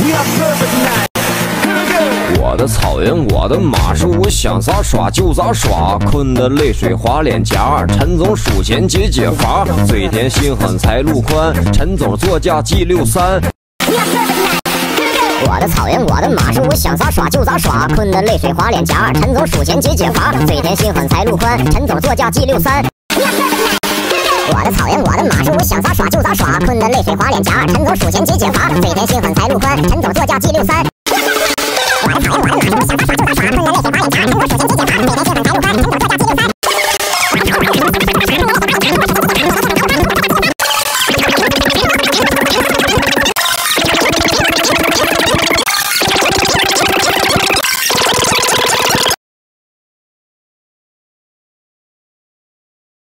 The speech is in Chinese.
我的草原，我的马术，我想咋耍就咋耍，困得泪水滑脸颊。陈总数钱解乏，嘴甜心狠财路宽。陈总座驾 G63。 我的草原，我的马术，我想咋耍就咋耍，困得泪水滑脸颊。陈总数钱解乏，嘴甜心狠财路宽。陈总座驾 G63。我的草原，我的马术，我想咋耍就咋耍，困得泪水滑脸颊。陈总数钱解乏，嘴甜心狠财路宽。陈总座驾 G63。